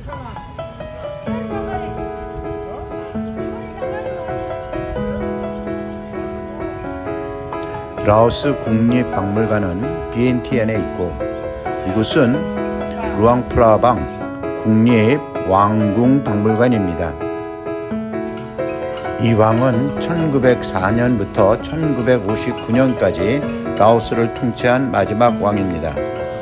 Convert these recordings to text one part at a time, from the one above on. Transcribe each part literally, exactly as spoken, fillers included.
라오스 국립박물관은 비엔티엔에 있고 이곳은 루앙프라방 국립왕궁박물관입니다. 이 왕은 천구백사 년부터 천구백오십구 년까지 라오스를 통치한 마지막 왕입니다.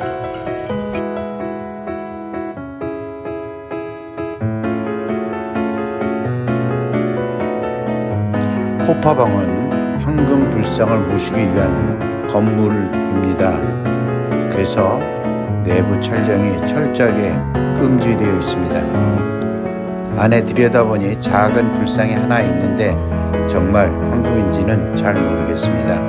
호파방은 황금 불상을 모시기 위한 건물입니다. 그래서 내부 촬영이 철저하게 금지되어 있습니다. 안에 들여다보니 작은 불상이 하나 있는데 정말 황금인지는 잘 모르겠습니다.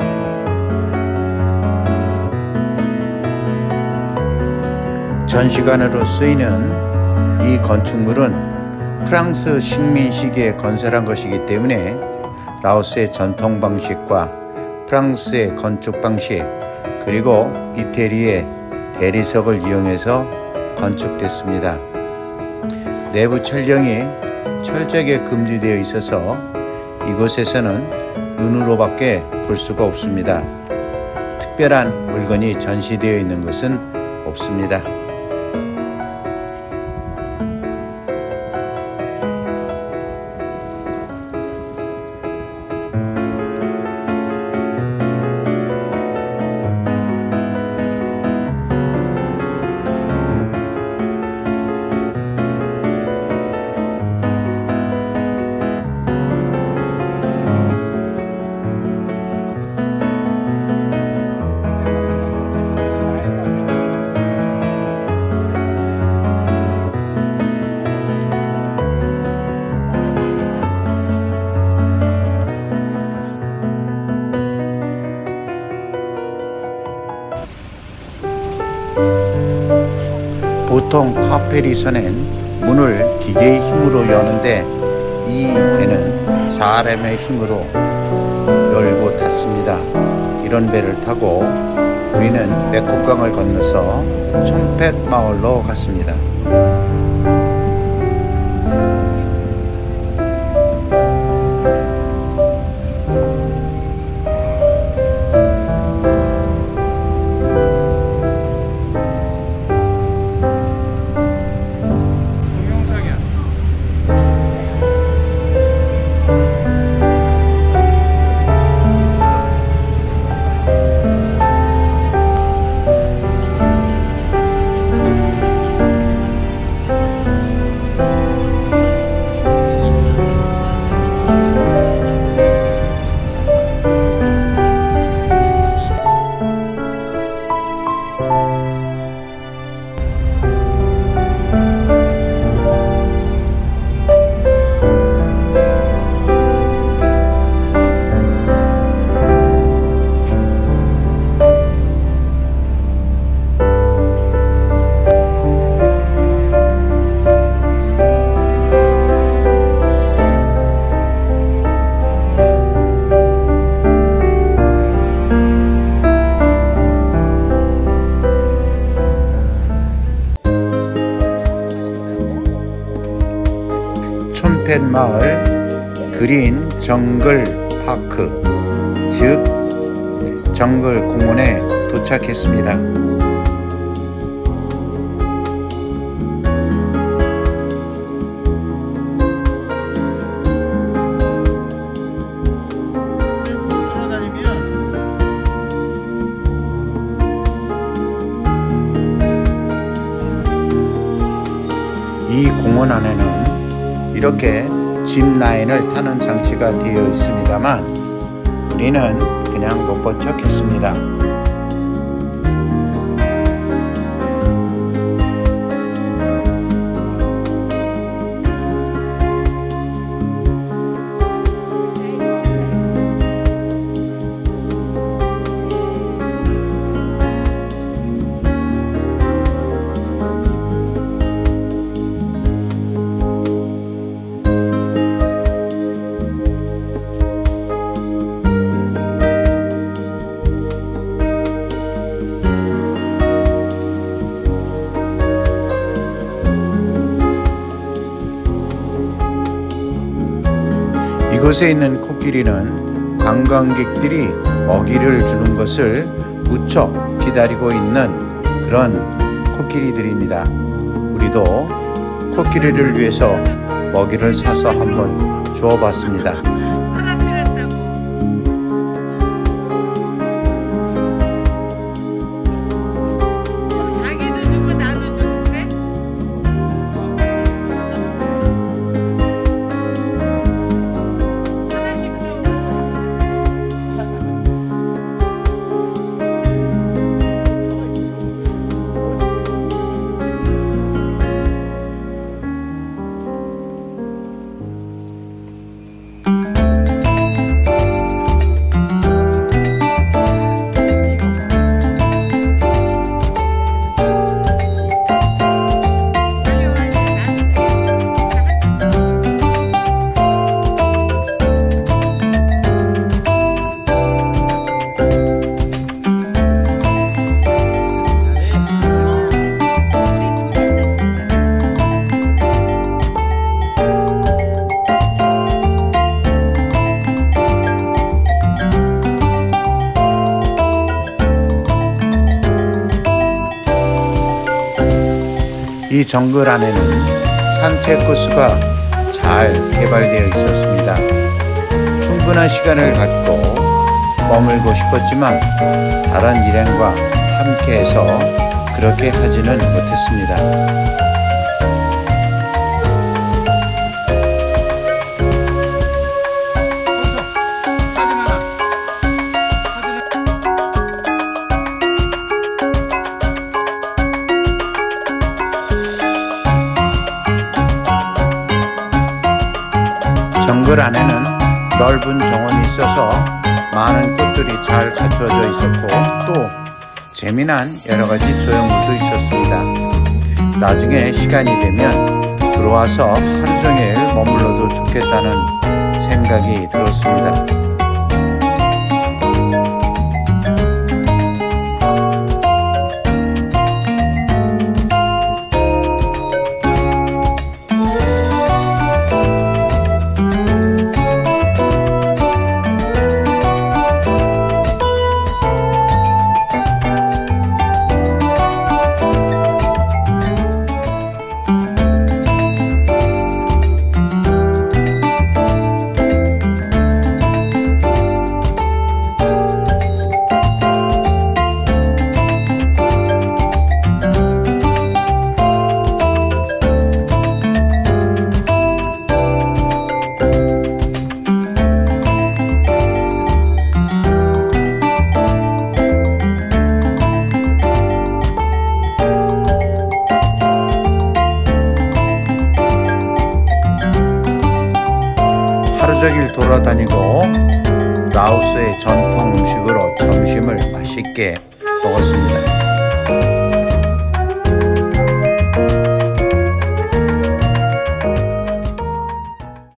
전시관으로 쓰이는 이 건축물은 프랑스 식민 시기에 건설한 것이기 때문에 라오스의 전통 방식과 프랑스의 건축 방식 그리고 이태리의 대리석을 이용해서 건축됐습니다. 내부 촬영이 철저하게 금지되어 있어서 이곳에서는 눈으로밖에 볼 수가 없습니다. 특별한 물건이 전시되어 있는 것은 없습니다. 보통 카페리선엔 문을 기계의 힘으로 여는데 이 배는 사람의 힘으로 열고 닫습니다. 이런 배를 타고 우리는 메콩강을 건너서 촌펫 마을로 갔습니다. 촌펫 마을 그린 정글 파크, 즉 정글 공원에 도착했습니다. 이 공원 안에는 이렇게 짚라인을 타는 장치가 되어 있습니다만 우리는 그냥 못 본 척 했습니다. 이곳에 있는 코끼리는 관광객들이 먹이를 주는 것을 무척 기다리고 있는 그런 코끼리들입니다. 우리도 코끼리를 위해서 먹이를 사서 한번 주어봤습니다. 이 정글 안에는 산책 코스가 잘 개발되어 있었습니다. 충분한 시간을 갖고 머물고 싶었지만 다른 일행과 함께해서 그렇게 하지는 못했습니다. 정글 안에는 넓은 정원이 있어서 많은 꽃들이 잘 갖추어져 있었고 또 재미난 여러가지 조형물도 있었습니다. 나중에 시간이 되면 들어와서 하루 종일 머물러도 좋겠다는 생각이 들었습니다. 하루 종일 돌아다니고 라오스의 전통 음식으로 점심을 맛있게 먹었습니다.